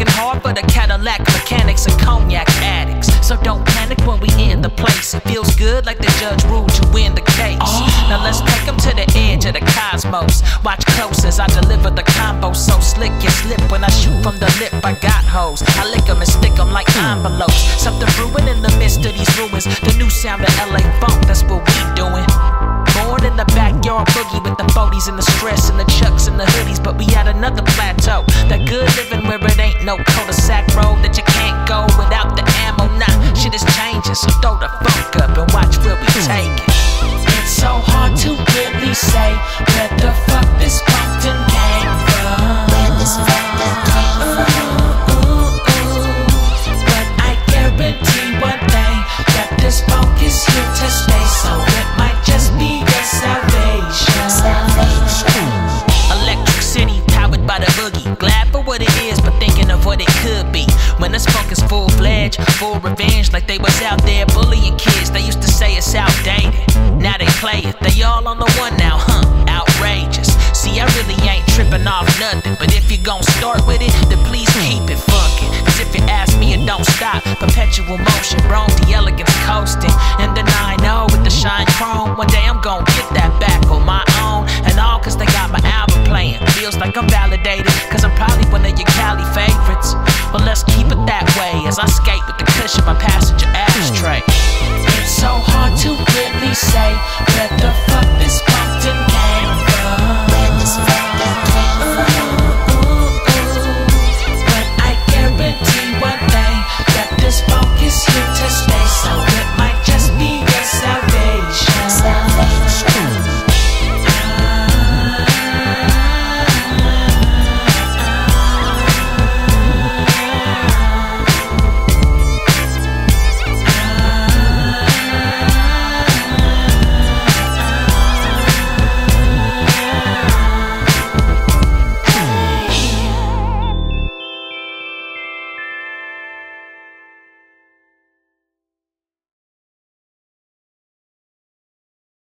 working hard for the Cadillac mechanics and cognac addicts. So don't panic when we in the place. It feels good like the judge ruled you win the case. Now let's take them to the edge of the cosmos. Watch close as I deliver the combo. So slick you slip when I shoot from the lip. I got hoes, I lick them and stick them like envelopes. Something brewing in the midst of these ruins. The new sound of LA funk, that's what we doing. Born in the backyard boogie with the 40s and the stress and the chucks and the hoodies. But we at another plateau, that good living where it ain't no cul-de-sac road that you can't go without the ammo. Nah, shit is changing, so throw the funk up and watch where we take it. It's so hard to really say where the fuck this funk done came from. But I guarantee one thing, that this funk is here to stay. So it might just be your salvation. Electric City, powered by the boogie. Glad for what it is, but thinking of what it could be. When this funk is full-fledged, full revenge, like they was out there bullying kids. They used to say it's outdated, now they play it. They all on the one now, huh? Outrageous. See, I really ain't tripping off nothing, but if you gon' start with it, then please keep it funkin'. Cause if you ask me, it don't stop. Perpetual motion, Rome, the elegance coasting. And the 9-0 with the shine chrome. One day I'm gon' get that back on my own. And all cause they got my album playing. Feels like I'm validated, cause I'm probably one of your Cali favorites. Well, let's keep it that way as I skate with the cushion, my passenger ash.